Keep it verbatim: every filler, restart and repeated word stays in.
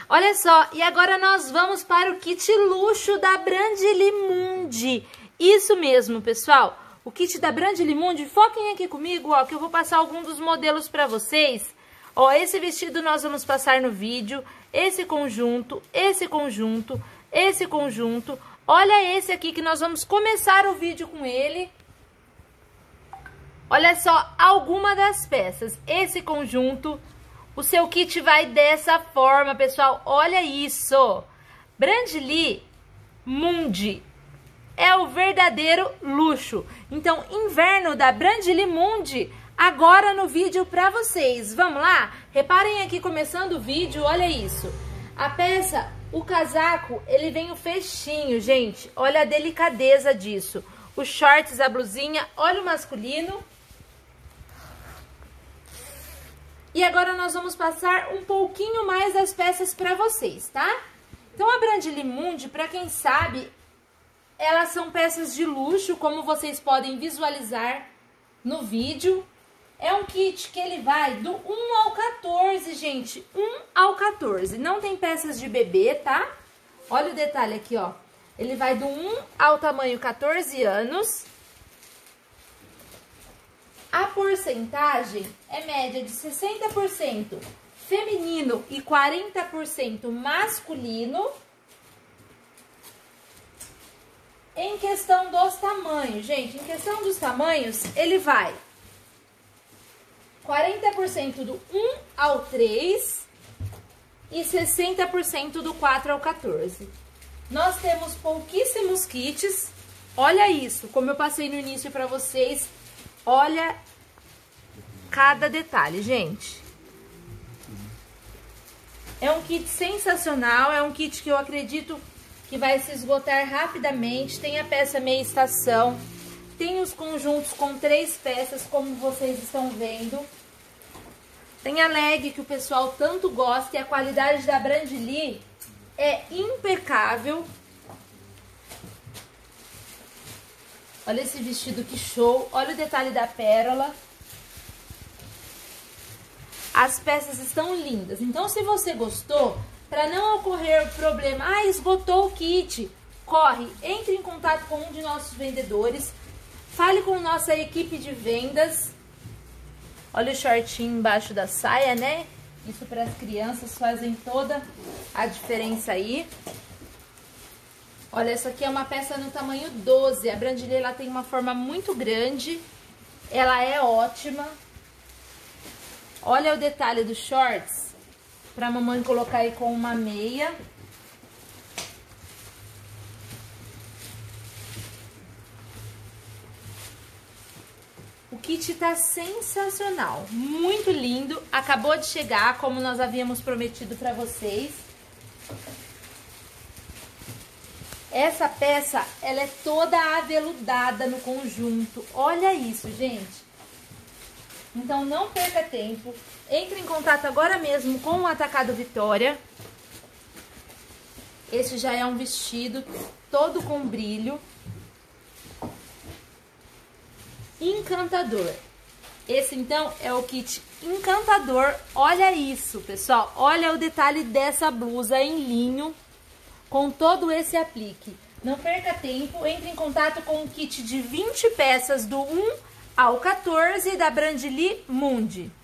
Olha só, e agora nós vamos para o kit luxo da Brandly Mundi. Isso mesmo, pessoal. O kit da Brandly Mundi, foquem aqui comigo, ó, que eu vou passar algum dos modelos para vocês. Ó, esse vestido nós vamos passar no vídeo, esse conjunto, esse conjunto, esse conjunto. Olha esse aqui que nós vamos começar o vídeo com ele. Olha só alguma das peças. Esse conjunto, o seu kit vai dessa forma, pessoal. Olha isso. Brandly Mundi é o verdadeiro luxo. Então, inverno da Brandly Mundi, agora no vídeo pra vocês. Vamos lá? Reparem aqui, começando o vídeo, olha isso. A peça, o casaco, ele vem o fechinho, gente. Olha a delicadeza disso. Os shorts, a blusinha, olha o masculino. E agora nós vamos passar um pouquinho mais das peças pra vocês, tá? Então, a Brandly Mundi, pra quem sabe, elas são peças de luxo, como vocês podem visualizar no vídeo. É um kit que ele vai do um ao quatorze, gente. um ao quatorze. Não tem peças de bebê, tá? Olha o detalhe aqui, ó. Ele vai do um ao tamanho quatorze anos. A porcentagem é média de sessenta por cento feminino e quarenta por cento masculino. Em questão dos tamanhos, gente, em questão dos tamanhos, ele vai quarenta por cento do um ao três e sessenta por cento do quatro ao quatorze. Nós temos pouquíssimos kits. Olha isso, como eu passei no início para vocês. Olha cada detalhe, gente. É um kit sensacional, é um kit que eu acredito que vai se esgotar rapidamente. Tem a peça meia estação, tem os conjuntos com três peças, como vocês estão vendo. Tem a leg que o pessoal tanto gosta e a qualidade da Brandly é impecável. Olha esse vestido, que show. Olha o detalhe da pérola. As peças estão lindas. Então, se você gostou, para não ocorrer problema, ah, esgotou o kit, corre, entre em contato com um de nossos vendedores, fale com nossa equipe de vendas. Olha o shortinho embaixo da saia, né? Isso para as crianças fazem toda a diferença aí. Olha, essa aqui é uma peça no tamanho doze. A Brandly, ela tem uma forma muito grande. Ela é ótima. Olha o detalhe dos shorts. Pra mamãe colocar aí com uma meia. O kit tá sensacional. Muito lindo. Acabou de chegar, como nós havíamos prometido pra vocês. Essa peça, ela é toda aveludada no conjunto. Olha isso, gente. Então, não perca tempo. Entre em contato agora mesmo com o Atacado Vitória. Esse já é um vestido todo com brilho. Encantador. Esse, então, é o kit encantador. Olha isso, pessoal. Olha o detalhe dessa blusa em linho, com todo esse aplique. Não perca tempo, entre em contato com o kit de vinte peças do um ao quatorze da Brandly Mundi.